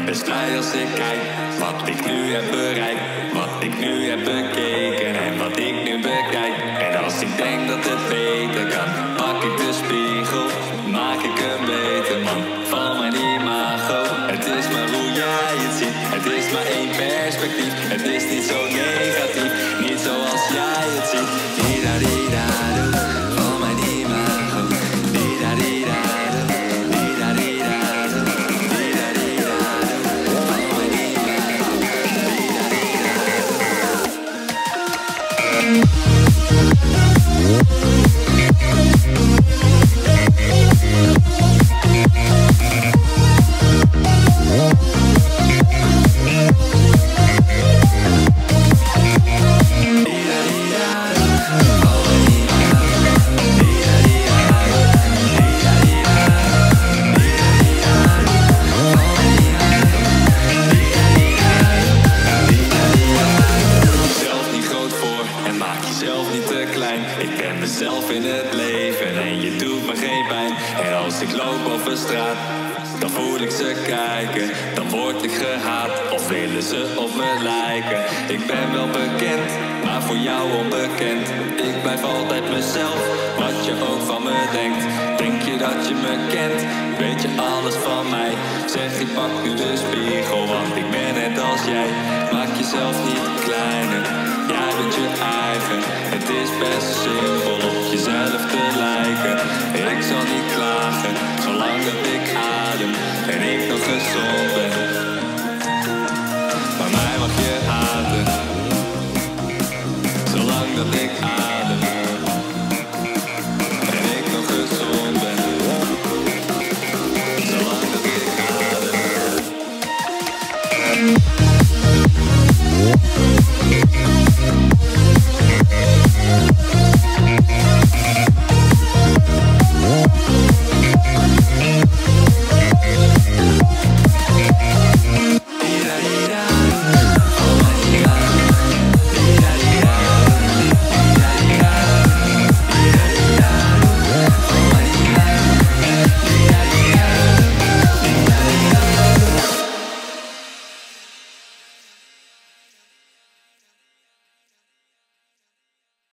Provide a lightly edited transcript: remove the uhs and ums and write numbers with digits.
best blij als ik kijk wat ik nu heb bereikt, wat ik nu heb bekeken en wat ik nu bekijk. En als ik denk dat het beter kan, pak ik de spiegel, maak ik een beter man van mijn imago. Het is maar hoe jij het ziet, het is maar één perspectief. Het is niet zo negatief, niet zoals jij het ziet. Di-da-di-da-do, van mijn imago. Di-da-di-da-do, di-da-di-da-do, di-da-di-da-do, van mijn imago. Di-da-di-da-do. Ik ben mezelf in het leven en je doet me geen pijn. En als ik loop over straat, dan voel ik ze kijken. Dan word ik gehaat of willen ze op me lijken. Ik ben wel bekend, maar voor jou onbekend. Ik blijf altijd mezelf, wat je ook van me denkt. Denk je dat je me kent, weet je alles van mij. Zeg ik pak nu de spiegel, want ik ben net als jij. Maak jezelf niet kleiner, jij bent je eigen. Het is best simpel op jezelf te lijken. Ik zal niet klagen, zolang dat ik adem en ik nog gezond ben.